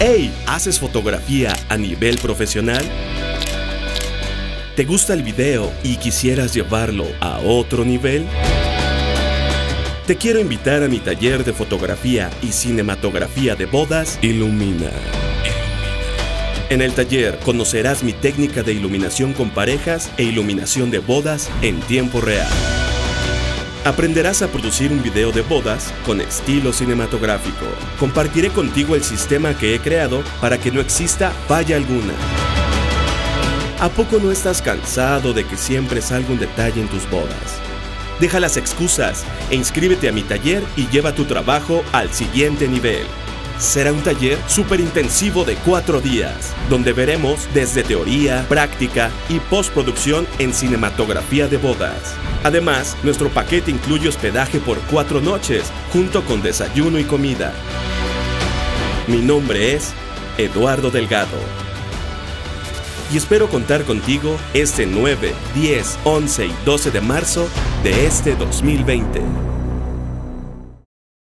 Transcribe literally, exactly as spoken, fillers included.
¡Hey! ¿Haces fotografía a nivel profesional? ¿Te gusta el video y quisieras llevarlo a otro nivel? Te quiero invitar a mi taller de fotografía y cinematografía de bodas, Ilumina. En el taller conocerás mi técnica de iluminación con parejas e iluminación de bodas en tiempo real. Aprenderás a producir un video de bodas con estilo cinematográfico. Compartiré contigo el sistema que he creado para que no exista falla alguna. ¿A poco no estás cansado de que siempre salga un detalle en tus bodas? Deja las excusas e inscríbete a mi taller y lleva tu trabajo al siguiente nivel. Será un taller súper intensivo de cuatro días, donde veremos desde teoría, práctica y postproducción en cinematografía de bodas. Además, nuestro paquete incluye hospedaje por cuatro noches, junto con desayuno y comida. Mi nombre es Eduardo Delgado. Y espero contar contigo este nueve, diez, once y doce de marzo de este dos mil veinte.